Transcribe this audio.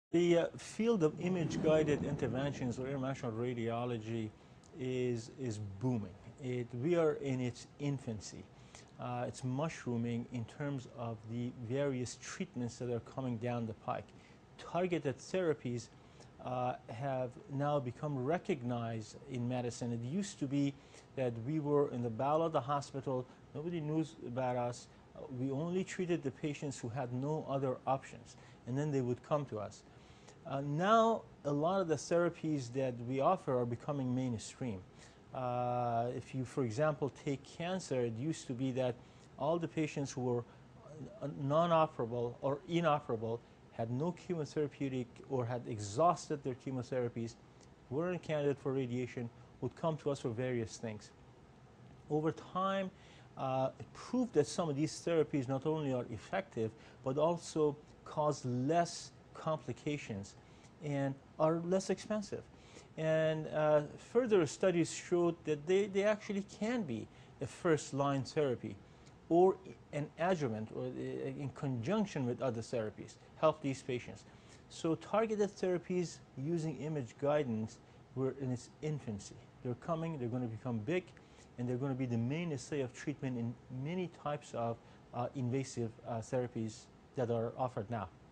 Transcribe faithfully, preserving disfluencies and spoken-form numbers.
The uh, field of image-guided interventions or interventional radiology is, is booming. It, we are in its infancy. Uh, it's mushrooming in terms of the various treatments that are coming down the pike. Targeted therapies uh, have now become recognized in medicine. It used to be that we were in the bowel of the hospital, nobody knew about us, uh, we only treated the patients who had no other options, and then they would come to us. Uh, now, a lot of the therapies that we offer are becoming mainstream. Uh, if you, for example, take cancer, it used to be that all the patients who were non-operable or inoperable, had no chemotherapeutic or had exhausted their chemotherapies, weren't candidate for radiation, would come to us for various things. Over time, uh, it proved that some of these therapies not only are effective, but also cause less complications and are less expensive. And uh, further studies showed that they, they actually can be a first-line therapy or an adjuvant or in conjunction with other therapies, help these patients. So targeted therapies using image guidance were in its infancy. They're coming, they're going to become big, and they're going to be the mainstay of treatment in many types of uh, invasive uh, therapies that are offered now.